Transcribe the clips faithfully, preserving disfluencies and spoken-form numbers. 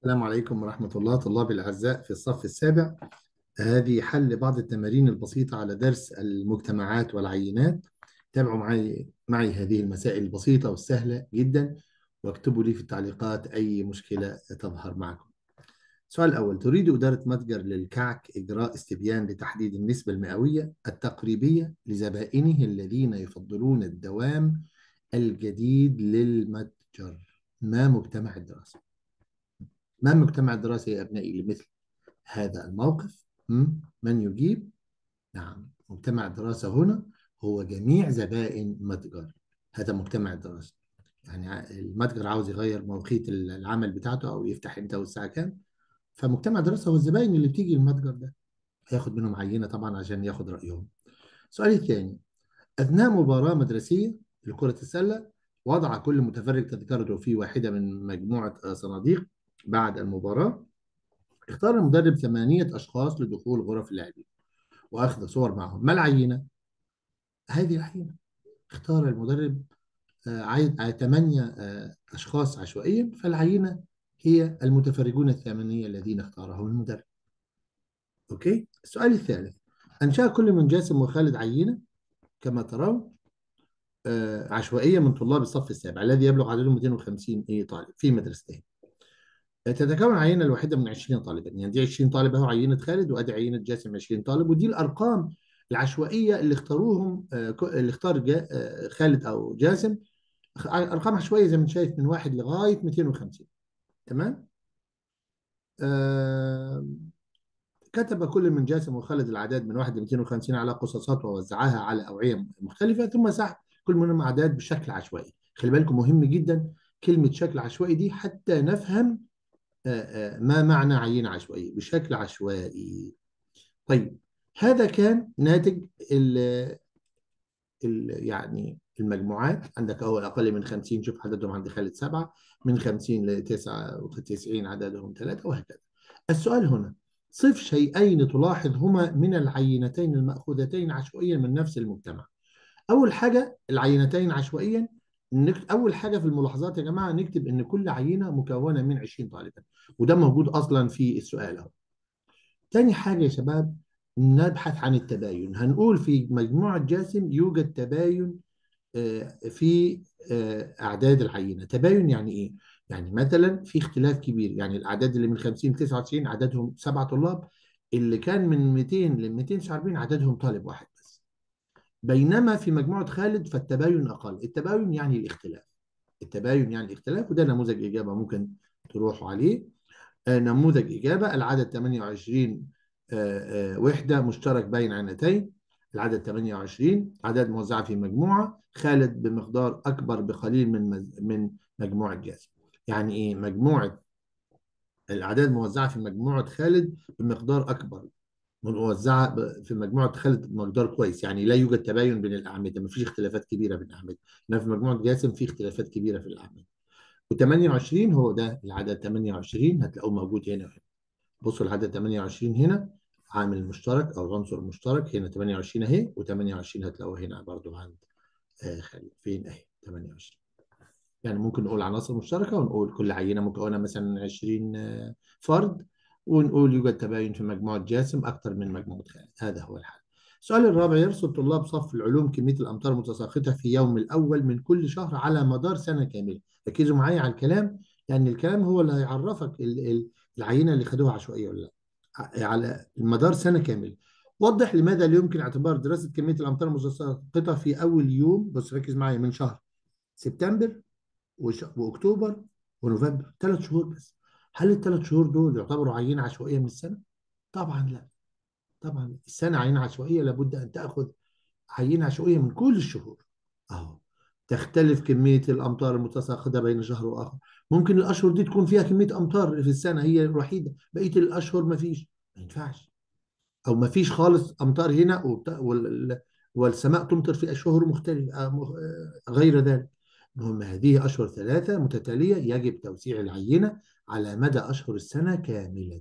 السلام عليكم ورحمة الله طلابي الأعزاء في الصف السابع. هذه حل بعض التمارين البسيطة على درس المجتمعات والعينات. تابعوا معي معي هذه المسائل البسيطة والسهلة جدا، واكتبوا لي في التعليقات أي مشكلة تظهر معكم. السؤال الأول: تريد إدارة متجر للكعك إجراء استبيان لتحديد النسبة المئوية التقريبية لزبائنه الذين يفضلون الدوام الجديد للمتجر. ما مجتمع الدراسة؟ ما المجتمع الدراسي يا أبنائي لمثل هذا الموقف؟ م? من يجيب؟ نعم، مجتمع الدراسة هنا هو جميع زبائن متجر. هذا مجتمع الدراسة. يعني ع- المتجر عاوز يغير مواقيت ال- العمل بتاعته أو يفتح امتى والساعة كام، فمجتمع الدراسة هو الزبائن اللي بتيجي المتجر ده. هياخد منهم عينة طبعا عشان ياخد رأيهم. السؤال الثاني: أثناء مباراة مدرسية لكرة السلة، وضع كل متفرج تذكرته في واحدة من مجموعة آه، صناديق. بعد المباراة اختار المدرب ثمانية أشخاص لدخول غرف اللاعبين وأخذ صور معهم. ما العينة؟ هذه العينة. اختار المدرب آه، عايز آه، ثمانية آه، أشخاص عشوائيا، فالعينة هي المتفرجون الثمانية الذين اختارهم المدرب. أوكي. السؤال الثالث: أنشأ كل من جاسم وخالد عينة كما ترون آه، عشوائية من طلاب الصف السابع الذي يبلغ عددهم مئتين وخمسين إيه طالب في مدرستين. تتكون العينة الواحدة من عشرين طالبا، يعني دي عشرين طالب اهو عينة خالد، وادي عينة جاسم عشرين طالب، ودي الارقام العشوائية اللي اختاروهم آه، ك- اللي اختار جا آه، خالد او جاسم. أخ- ارقام عشوائية زي ما انت شايف من واحد لغاية مئتين وخمسين. تمام. آه، كتب كل من جاسم وخالد الأعداد من واحد ل مئتين وخمسين على قصاصات ووزعها على أوعية مختلفة، ثم سحب كل منهم أعداد بشكل عشوائي. خلي بالكم مهم جدا كلمة شكل عشوائي دي حتى نفهم آه، آه، ما معنى عينة عشوائية بشكل عشوائي. طيب، هذا كان ناتج ال ال يعني المجموعات. عندك أول أقل من خمسين، شوف عددهم عند خالد سبعة، من خمسين ل تسعة وتسعين عددهم ثلاثة، وهكذا. السؤال هنا: صف شيئين تلاحظهما من العينتين المأخوذتين عشوائيا من نفس المجتمع. أول حاجة العينتين عشوائيا. نكت... أول حاجة في الملاحظات يا جماعة نكتب إن كل عينة مكونة من عشرين طالبا، وده موجود أصلا في السؤال أهو. تاني حاجة يا شباب، نبحث عن التباين. هنقول في مجموعة جاسم يوجد تباين آه، في آه، أعداد العينة. تباين يعني إيه؟ يعني مثلا في اختلاف كبير، يعني الأعداد اللي من خمسين ل تسعة وتسعين عددهم سبعة طلاب، اللي كان من مئتين ل مئتين وتسعة وأربعين عددهم طالب واحد بس. بينما في مجموعة خالد فالتباين أقل. التباين يعني الاختلاف. التباين يعني الاختلاف، وده نموذج إجابة ممكن تروحوا عليه. آه، نموذج إجابة: العدد ثمانية وعشرين آه، آه، وحدة مشترك بين عينتين. العدد ثمانية وعشرين عدد موزعة في مجموعة خالد بمقدار أكبر بقليل من مز- من مجموعة جاسم. يعني إيه مجموعة الأعداد موزعة في مجموعة خالد بمقدار أكبر، موزعة ب- في مجموعة خالد بمقدار كويس، يعني لا يوجد تباين بين الأعمدة، مفيش اختلافات كبيرة بين الأعمدة. إنما في مجموعة جاسم في اختلافات كبيرة في الأعمدة. و28 هو ده العدد ثمانية وعشرين، هتلاقوه موجود هنا وهنا. بصوا العدد ثمانية وعشرين هنا عامل مشترك او عنصر مشترك، هنا ثمانية وعشرين اهي، و28 هتلاقوه هنا برضو عند آه خلي فين اهي ثمانية وعشرين. يعني ممكن نقول عناصر مشتركه، ونقول كل عينه مكونه مثلا من عشرين آه فرد، ونقول يوجد تباين في مجموعه جاسم اكثر من مجموعه خالد. هذا هو الحل. السؤال الرابع: يرصد طلاب صف العلوم كميه الامطار المتساقطه في يوم الاول من كل شهر على مدار سنه كامله. ركزوا معايا على الكلام، يعني الكلام هو اللي هيعرفك ال- ال- العينه اللي خدوها عشوائيه ولا لا. على مدار سنة كاملة. وضح لماذا لا يمكن اعتبار دراسة كمية الأمطار المتساقطة في أول يوم، بص ركز معايا، من شهر سبتمبر وش... وأكتوبر ونوفمبر، ثلاث شهور بس. هل الثلاث شهور دول يعتبروا عينة عشوائية من السنة؟ طبعا لا. طبعا السنة عينة عشوائية لابد أن تأخذ عينة عشوائية من كل الشهور. أهو. تختلف كمية الأمطار المتساقطة بين شهر وآخر. ممكن الأشهر دي تكون فيها كمية أمطار في السنة هي الوحيدة، بقية الأشهر ما فيش. ما ينفعش. او ما فيش خالص امطار هنا وبت... وال... والسماء تمطر في اشهر مختلفه آه، مخ- آه، غير ذلك. المهم هذه اشهر ثلاثه متتاليه يجب توزيع العينه على مدى اشهر السنه كامله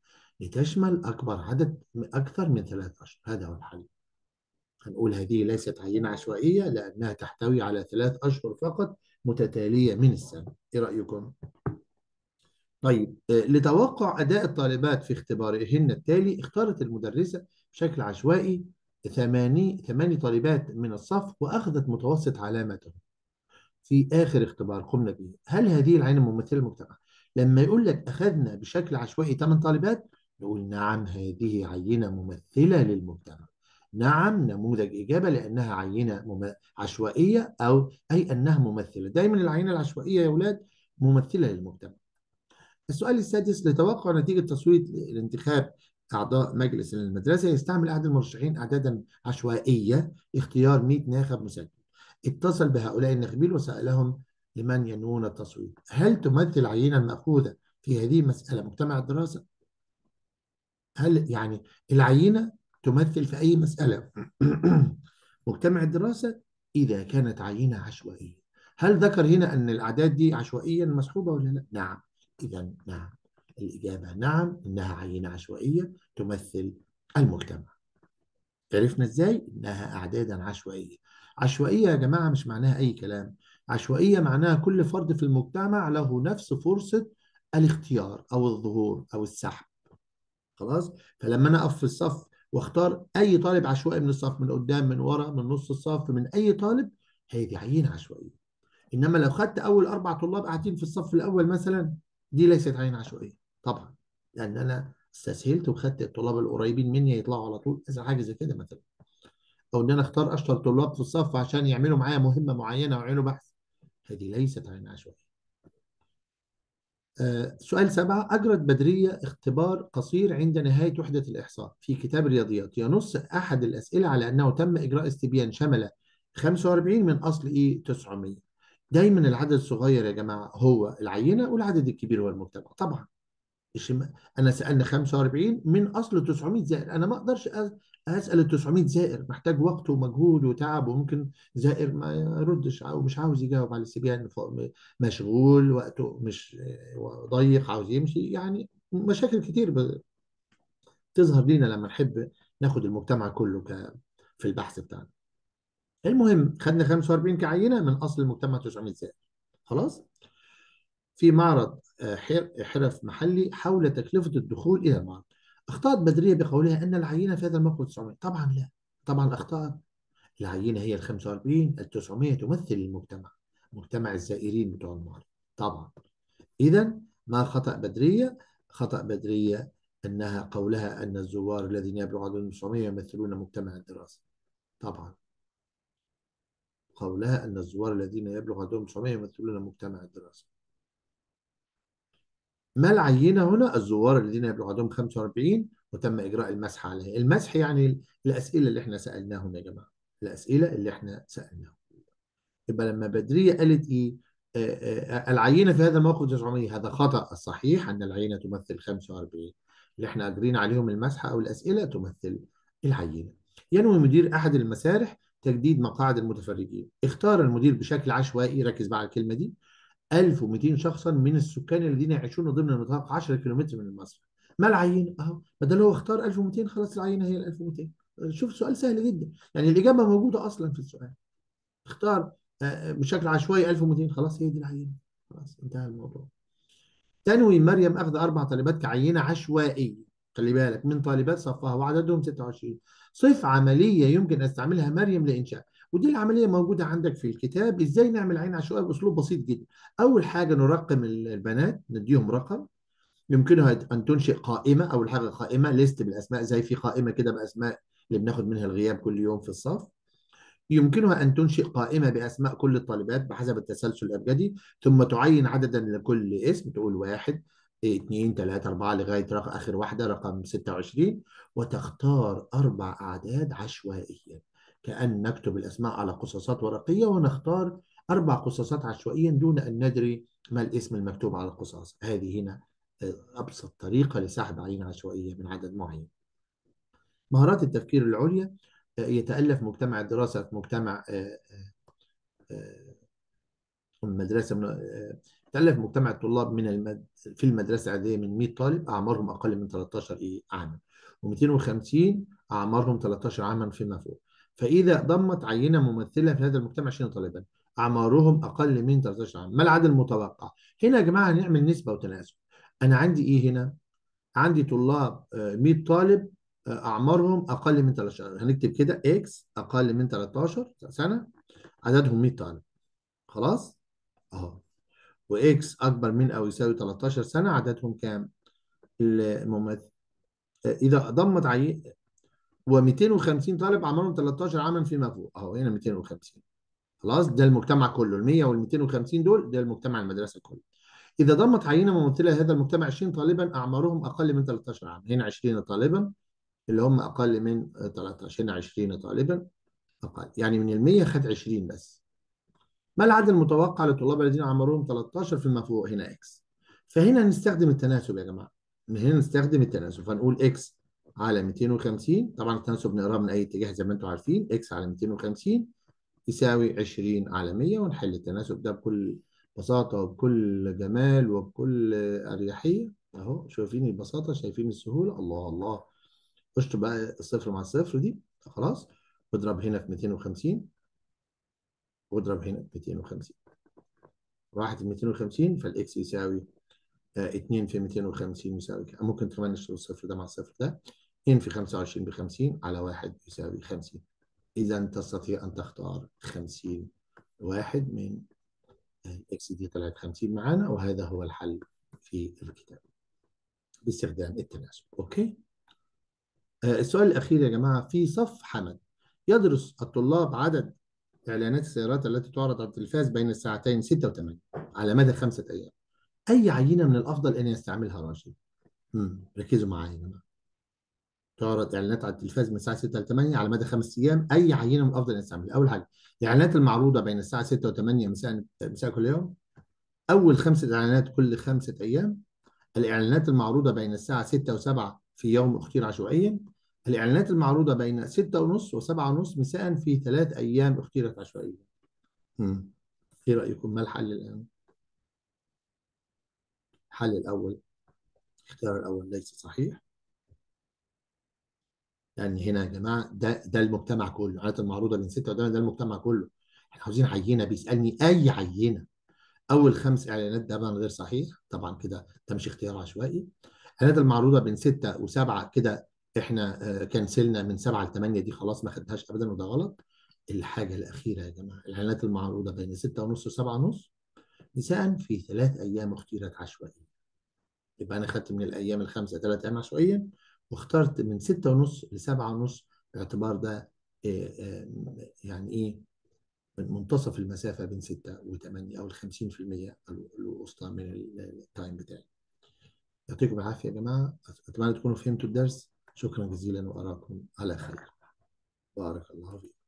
لتشمل اكبر عدد اكثر من ثلاث اشهر. هذا هو الحل. هنقول هذه ليست عينه عشوائيه لانها تحتوي على ثلاث اشهر فقط متتاليه من السنه. ايه رايكم؟ طيب آه، لتوقع أداء الطالبات في اختبارهن التالي اختارت المدرسة بشكل عشوائي ثماني ثماني طالبات من الصف وأخذت متوسط علامتهم في آخر اختبار قمنا به. هل هذه العينة ممثلة للمجتمع؟ لما يقول لك أخذنا بشكل عشوائي ثمان طالبات نقول نعم هذه عينة ممثلة للمجتمع. نعم نموذج إجابة لأنها عينة مم... عشوائية أو أي أنها ممثلة. دايما العينة العشوائية يا أولاد ممثلة للمجتمع. السؤال السادس لتوقع نتيجة تصويت لانتخاب أعضاء مجلس المدرسة يستعمل أحد المرشحين أعدادا عشوائية لاختيار مئة ناخب مسجل. اتصل بهؤلاء الناخبين وسألهم لمن ينوون التصويت. هل تمثل عينة المأخوذة في هذه المسألة مجتمع الدراسة؟ هل يعني العينة تمثل في أي مسألة مجتمع الدراسة إذا كانت عينة عشوائية؟ هل ذكر هنا أن الأعداد دي عشوائيا مسحوبة ولا لا؟ نعم. إذا نعم الإجابة نعم إنها عينة عشوائية تمثل المجتمع. عرفنا إزاي؟ إنها أعدادا عشوائية. عشوائية يا جماعة مش معناها أي كلام. عشوائية معناها كل فرد في المجتمع له نفس فرصة الاختيار أو الظهور أو السحب. خلاص. فلما انا اقف في الصف واختار اي طالب عشوائي من الصف، من قدام من ورا من نص الصف من اي طالب، هذه عينه عشوائيه. انما لو خدت اول اربع طلاب قاعدين في الصف الاول مثلا، دي ليست عينه عشوائيه طبعا، لان انا استسهلت وخدت الطلاب القريبين مني يطلعوا على طول، اذا حاجه زي كده مثلا. او ان انا اختار اشطر طلاب في الصف عشان يعملوا معايا مهمه معينه ويعملوا بحث، هذه ليست عينه عشوائيه. آه، سؤال سبعة. أجرت بدرية اختبار قصير عند نهاية وحدة الإحصاء في كتاب الرياضيات. ينص أحد الأسئلة على أنه تم إجراء استبيان شمل خمسة وأربعين من أصل إيه تسعمية. دايما العدد الصغير يا جماعة هو العينة والعدد الكبير هو المجتمع طبعا. مش م- أنا سألنا خمسة وأربعين من أصل تسعمية زائر، أنا ما أقدرش أس- أسأل ال تسعمية زائر، محتاج وقت ومجهود وتعب، وممكن زائر ما يردش أو مش عاوز يجاوب على الاستبيان، ف- مشغول وقته مش آه، ضيق عاوز يمشي، يعني مشاكل كتير ب- بتظهر لينا لما نحب ناخد المجتمع كله ك في البحث بتاعنا. المهم خدنا خمسة وأربعين كعينة من أصل المجتمع تسعمية زائر. خلاص. في معرض آه، حر- حرف محلي حول تكلفة الدخول إلى المعرض. أخطأت بدرية بقولها أن العينة في هذا الموقف تسعمية. طبعا لا، طبعا أخطأت. العينة هي ال خمسة وأربعين، ال تسعمية تمثل المجتمع، مجتمع الزائرين بتوع المعرض طبعا. إذا ما خطأ بدرية؟ خطأ بدرية أنها قولها أن الزوار الذين يبلغ عددهم تسعمية يمثلون مجتمع الدراسة طبعا. قولها أن الزوار الذين يبلغ عددهم تسعمية يمثلون مجتمع الدراسة. ما العينة هنا؟ الزوار الذين يبلغ عددهم خمسة وأربعين وتم إجراء المسح عليه. المسح يعني الأسئلة اللي احنا سألناهم يا جماعة، الأسئلة اللي احنا سألناهم. يبقى لما بدرية قالت إيه؟ آه، آه، العينة في هذا الموقف تسعمية، هذا خطأ. الصحيح أن العينة تمثل خمسة وأربعين، اللي احنا أجرينا عليهم المسح أو الأسئلة تمثل العينة. ينوي مدير أحد المسارح تجديد مقاعد المتفرجين. اختار المدير بشكل عشوائي، ركز بقى على الكلمة دي، ألف ومئتين شخصا من السكان الذين يعيشون ضمن نطاق عشرة كيلومتر من المسرح. ما العينة؟ اهو بدل هو اختار ألف ومئتين خلاص العينة هي ال ألف ومئتين. شوف سؤال سهل جدا، يعني الإجابة موجودة أصلا في السؤال. اختار آه، بشكل عشوائي ألف ومئتين خلاص هي دي العينة، خلاص انتهى الموضوع. تنوي مريم أخذ أربع طالبات كعينة عشوائية، خلي بالك من طالبات صفها وعددهم ستة وعشرين. صف عملية يمكن أستعملها مريم لإنشاء. ودي العملية موجودة عندك في الكتاب، إزاي نعمل عين عشوائية بأسلوب بسيط جدا. أول حاجة نرقم البنات، نديهم رقم. يمكنها أن تنشئ قائمة، أول حاجة قائمة ليست بالأسماء، زي في قائمة كده بأسماء اللي بناخد منها الغياب كل يوم في الصف. يمكنها أن تنشئ قائمة بأسماء كل الطالبات بحسب التسلسل الأبجدي، ثم تعين عددا لكل اسم، تقول واحد اثنين ثلاثة أربعة لغاية رقم آخر واحدة رقم ستة وعشرين، وتختار أربع أعداد عشوائيا، كأن نكتب الأسماء على قصاصات ورقية ونختار أربع قصاصات عشوائيا دون أن ندري ما الاسم المكتوب على القصاص. هذه هنا آه، أبسط طريقة لسحب عينة عشوائية من عدد معين. مهارات التفكير العليا. آه، يتألف مجتمع الدراسة في مجتمع آه، آه، المدرسة من آه، تألف مجتمع الطلاب من المد... في المدرسة العادية من مئة طالب أعمارهم أقل من ثلاثة عشر إيه عاما، و250 أعمارهم ثلاثة عشر عاما فيما فوق. فإذا ضمت عينة ممثلة في هذا المجتمع عشرين طالبا أعمارهم أقل من ثلاثة عشر عاما، ما العدد المتوقع؟ هنا يا جماعة هنعمل نسبة وتناسب. انا عندي ايه هنا؟ عندي طلاب آه، مية طالب آه، اعمارهم اقل من تلتاشر. هنكتب كده اكس اقل من تلتاشر سنه، عددهم مية طالب. خلاص اهو. واكس اكبر من او يساوي تلتاشر سنه، عددهم كام؟ الممثل آه، اذا ضمت عينه و250 طالب اعمارهم تلتاشر عاما فيما فوق. اهو هنا مئتين وخمسين. خلاص، ده المجتمع كله. ال مية وال مئتين وخمسين دول ده المجتمع المدرسه كله. اذا ضمت عينه ممثله لهذا المجتمع عشرين طالبا اعمارهم اقل من تلتاشر عام، هنا عشرين طالبا اللي هم اقل من تلتاشر، هنا عشرين طالبا اقل، يعني من ال مية خد عشرين بس. ما العدد المتوقع للطلاب الذين اعمارهم تلتاشر فيما فوق؟ هنا اكس. فهنا نستخدم التناسب يا جماعه، من هنا نستخدم التناسب، فنقول اكس على مئتين وخمسين. طبعا التناسب نقراه من اي اتجاه زي ما انتم عارفين. اكس على مئتين وخمسين يساوي عشرين على مية، ونحل التناسب ده بكل بساطة وبكل جمال وبكل أريحية. أهو شايفين البساطة، شايفين السهولة. الله الله. اشطب بقى الصفر مع الصفر دي. خلاص. واضرب هنا في مئتين وخمسين، واضرب هنا في مئتين وخمسين. راحت ال مئتين وخمسين، فالإكس يساوي آه اتنين في مئتين وخمسين يساوي كام؟ ممكن كمان نشتغل الصفر ده مع الصفر ده. اتنين في خمسة وعشرين ب خمسين على واحد يساوي خمسين. إذا تستطيع أن تختار خمسين واحد من اكس دي طلعت خمسين معانا، وهذا هو الحل في الكتاب باستخدام التناسب. اوكي. آه السؤال الاخير يا جماعه، في صف حمد يدرس الطلاب عدد اعلانات السيارات التي تعرض على التلفاز بين الساعتين ستة و ثمانية على مدى خمسه ايام. اي عينه من الافضل ان يستعملها راشد؟ امم ركزوا معايا يا جماعه. تعرض اعلانات على التلفاز من الساعه ستة ل ثمانية على مدى خمس ايام، اي عينه من الافضل ان يستعملها؟ اول حاجه، الاعلانات المعروضه بين الساعه ستة و ثمانية مساء مساء كل يوم، اول خمسه اعلانات كل خمسه ايام، الإعلانات المعروضة بين الساعة ستة و7 في يوم اختير عشوائيا، الإعلانات المعروضة بين ستة ونص و7 ونص مساء في ثلاث أيام اختيرت عشوائيا. مم. إيه رأيكم؟ ما الحل الآن؟ الحل الأول، الاختيار الأول ليس صحيح. لأن يعني هنا يا جماعة ده ده المجتمع كله، الإعلانات المعروضة بين ستة و ثمانية ده المجتمع كله. احنا عاوزين عينة، بيسألني أي عينة. أول خمس إعلانات ده طبعا غير صحيح، طبعا كده ده مش اختيار عشوائي. الإعلانات المعروضة بين ستة و7 كده احنا آه، كنسلنا من سبعة ل ثمانية دي، خلاص ما خدناش ابدا وده غلط. الحاجه الاخيره يا جماعه، الاعلانات المعروضه بين ستة ونص و7 ونص نساء في ثلاث ايام اختيرت عشوائيا. يبقى انا خدت من الايام الخمسه ثلاث ايام عشوائيا، واخترت من ستة ونص ل سبعة ونص باعتبار ده آه، آه، يعني ايه، من منتصف المسافه بين ستة و8 او ال خمسين في المية الوسطى من التايم بتاعي. يعطيكم العافيه يا جماعه، اتمنى تكونوا فهمتوا الدرس. شكرا جزيلا واراكم على خير. بارك الله فيك.